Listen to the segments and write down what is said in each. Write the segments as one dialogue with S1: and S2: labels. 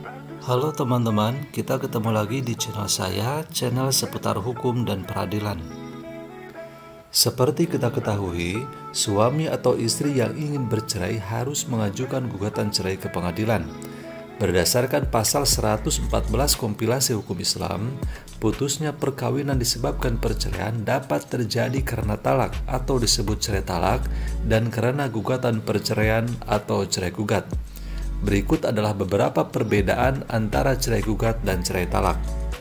S1: Halo teman-teman, kita ketemu lagi di channel saya, channel seputar hukum dan peradilan. Seperti kita ketahui, suami atau istri yang ingin bercerai harus mengajukan gugatan cerai ke pengadilan. Berdasarkan pasal 114 Kompilasi Hukum Islam, putusnya perkawinan disebabkan perceraian dapat terjadi karena talak atau disebut cerai talak dan karena gugatan perceraian atau cerai gugat. Berikut adalah beberapa perbedaan antara cerai gugat dan cerai talak.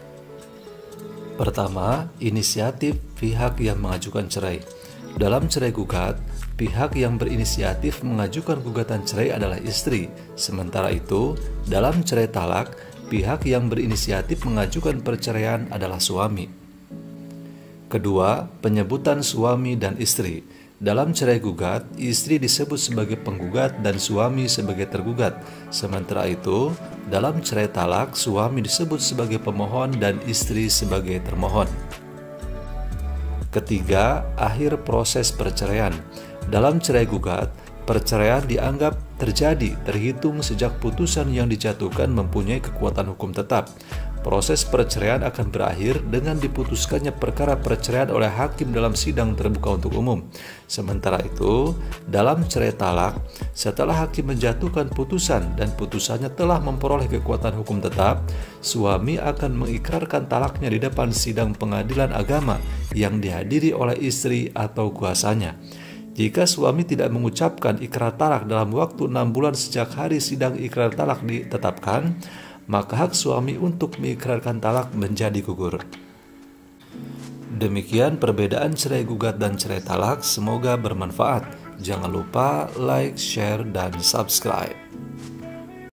S1: Pertama, inisiatif pihak yang mengajukan cerai. Dalam cerai gugat, pihak yang berinisiatif mengajukan gugatan cerai adalah istri. Sementara itu, dalam cerai talak, pihak yang berinisiatif mengajukan perceraian adalah suami. Kedua, penyebutan suami dan istri. Dalam cerai gugat, istri disebut sebagai penggugat dan suami sebagai tergugat. Sementara itu, dalam cerai talak, suami disebut sebagai pemohon dan istri sebagai termohon. Ketiga, akhir proses perceraian. Dalam cerai gugat, perceraian dianggap terjadi terhitung sejak putusan yang dijatuhkan mempunyai kekuatan hukum tetap. Proses perceraian akan berakhir dengan diputuskannya perkara perceraian oleh hakim dalam sidang terbuka untuk umum. Sementara itu, dalam cerai talak, setelah hakim menjatuhkan putusan dan putusannya telah memperoleh kekuatan hukum tetap, suami akan mengikrarkan talaknya di depan sidang pengadilan agama yang dihadiri oleh istri atau kuasanya. Jika suami tidak mengucapkan ikrar talak dalam waktu 6 bulan sejak hari sidang ikrar talak ditetapkan, maka hak suami untuk mengikrarkan talak menjadi gugur. Demikian perbedaan cerai gugat dan cerai talak, semoga bermanfaat. Jangan lupa like, share, dan subscribe.